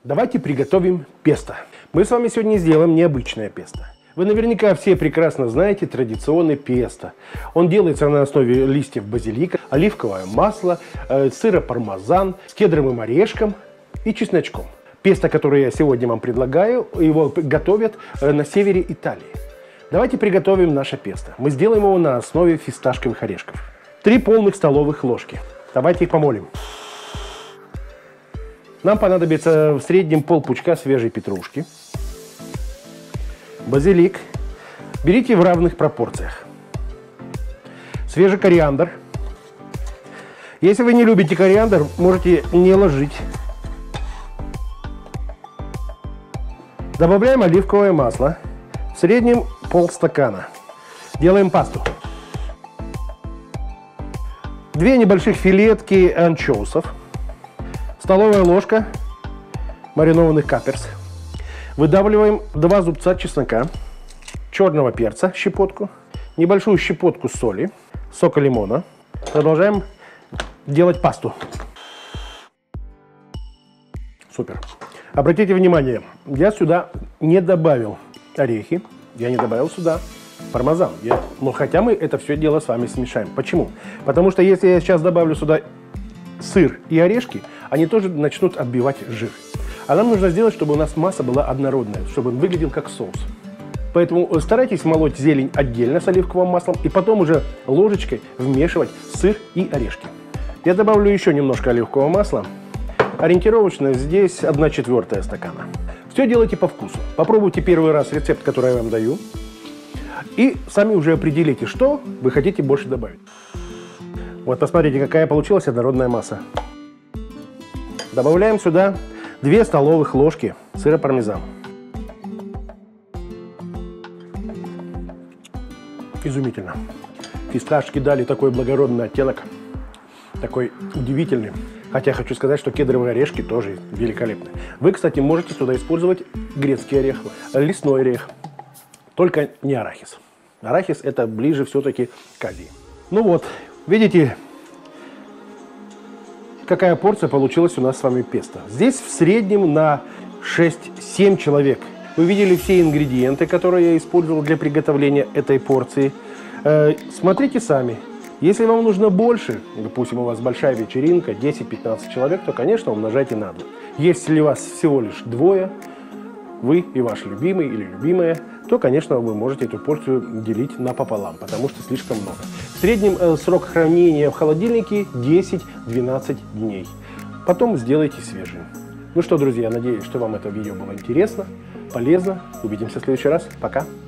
Давайте приготовим песто. Мы с вами сегодня сделаем необычное песто. Вы наверняка все прекрасно знаете традиционный песто. Он делается на основе листьев базилика, оливковое масло, сыра пармезан с кедровым орешком и чесночком. Песто, которое я сегодня вам предлагаю, его готовят на севере Италии. Давайте приготовим наше песто. Мы сделаем его на основе фисташковых орешков. 3 полных столовых ложки. Давайте их помолим. Нам понадобится в среднем полпучка свежей петрушки. Базилик. Берите в равных пропорциях. Свежий кориандр. Если вы не любите кориандр, можете не ложить. Добавляем оливковое масло. В среднем полстакана. Делаем пасту. 2 небольших филетки анчоусов. Столовая ложка маринованных каперс. Выдавливаем 2 зубца чеснока, черного перца, щепотку, небольшую щепотку соли, сока лимона. Продолжаем делать пасту. Супер. Обратите внимание, я сюда не добавил орехи, я не добавил сюда пармезан. Но хотя мы это все дело с вами смешаем. Почему? Потому что если я сейчас добавлю сюда сыр и орешки, они тоже начнут отбивать жир. А нам нужно сделать, чтобы у нас масса была однородная, чтобы он выглядел как соус. Поэтому старайтесь молоть зелень отдельно с оливковым маслом и потом уже ложечкой вмешивать сыр и орешки. Я добавлю еще немножко оливкового масла. Ориентировочно здесь 1/4 стакана. Все делайте по вкусу. Попробуйте первый раз рецепт, который я вам даю. И сами уже определите, что вы хотите больше добавить. Вот посмотрите, какая получилась однородная масса. Добавляем сюда 2 столовых ложки сыра пармезан. Изумительно. Фисташки дали такой благородный оттенок, такой удивительный. Хотя хочу сказать, что кедровые орешки тоже великолепны. Вы, кстати, можете сюда использовать грецкий орех, лесной орех, только не арахис. Арахис это ближе все-таки к Азии. Ну вот, видите, какая порция получилась у нас с вами песто. Здесь в среднем на 6-7 человек. Вы видели все ингредиенты, которые я использовал для приготовления этой порции. Смотрите сами. Если вам нужно больше, допустим, у вас большая вечеринка, 10-15 человек, то, конечно, умножайте на 2. Если у вас всего лишь 2, вы и ваш любимый или любимая, то, конечно, вы можете эту порцию делить напополам, потому что слишком много. В среднем срок хранения в холодильнике 10-12 дней. Потом сделайте свежим. Ну что, друзья, надеюсь, что вам это видео было интересно, полезно. Увидимся в следующий раз. Пока!